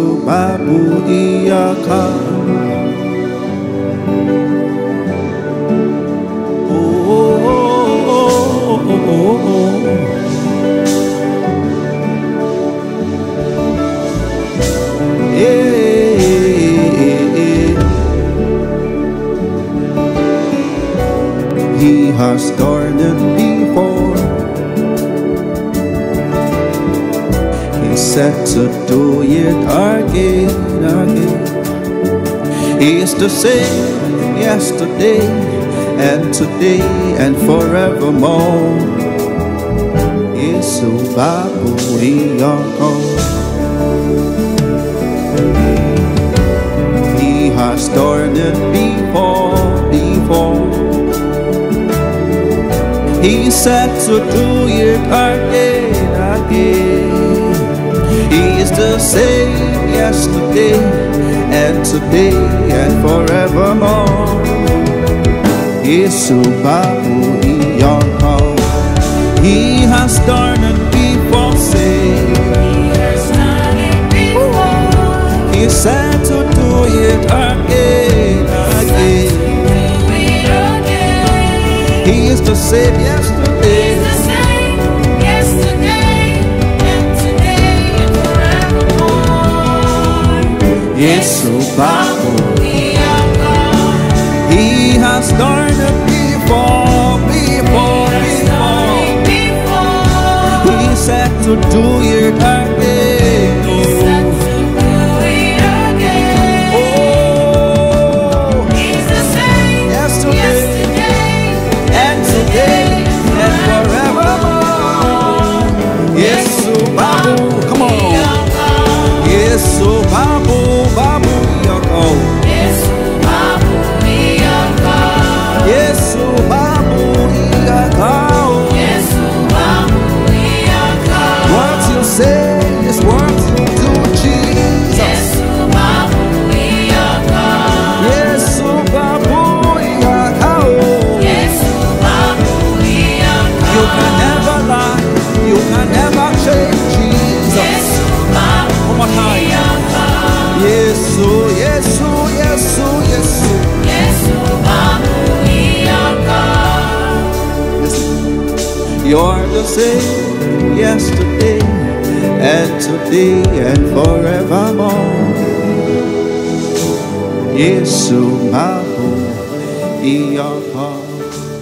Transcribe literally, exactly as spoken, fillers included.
Yesu Babu Iyaka. Oh, oh, oh, oh, oh, oh. He has done it before. He said to do it again, again. He is the same yesterday and today and forevermore. Yesu Babu Iyaka. He has done it before, before. He said to do it again, again. He is the same yesterday and today and forevermore. Yesu Babu Iyaka. He has done it before, say. He has done it before. He said to do it again, again. He is the same yesterday. He's the same yesterday and today and forevermore. Yesu Babu Iyaka. He has done it before, before, before. He said to do it again. He said to do it again. Oh, he's the same yesterday. Today and forevermore. Yesu Babu, come on. Yesu Babu, Babu Iyaka. Yesu Babu Iyaka. Yesu Babu Iyaka. Yesu Babu Iyaka. What you say is what you do, Jesus. Yesu Babu Iyaka. Yesu Babu Iyaka. You can never lie, you can never change, Jesus. One more time. Yesu, Yesu, Yesu, Yesu. Yesu Babu Iyaka. Listen, you're the same yesterday and today and forevermore. Yesu Babu Iyaka.